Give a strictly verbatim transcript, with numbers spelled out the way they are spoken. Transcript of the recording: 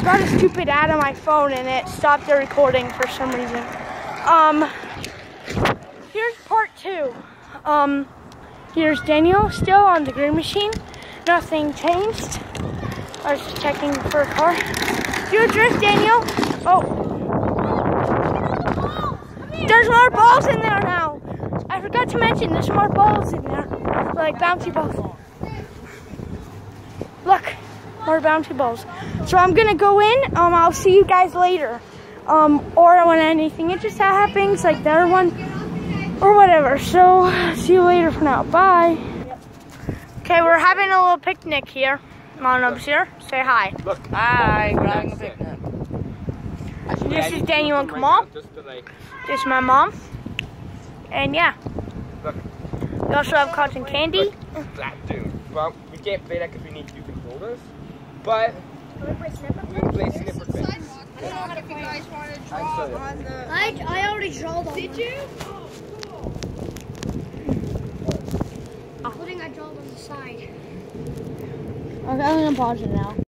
got a stupid ad on my phone and it stopped the recording for some reason. Um, here's part two. Um, here's Daniel still on the green machine. Nothing changed. I was just checking for a car. Do you drift, Daniel? Oh. There's more balls in there now. I forgot to mention there's more balls in there. Like bouncy balls. Look, more bouncy balls. So I'm gonna go in. Um, I'll see you guys later. Um, or when anything interesting happens, like the other one, or whatever. So see you later for now. Bye. Okay, we're having a little picnic here. Monob's here. Say hi. Look, hi, we're having a picnic. This is Daniel and Kamal. This is my mom. And yeah. Look. We also have cotton candy. Look, that dude. Well, we can't play that because we need two controllers. But we can play snipper fence. I don't know if you guys want to draw on the... I, I already drew on Did you? I'm putting I draw on the side. Okay, I'm gonna pause it now.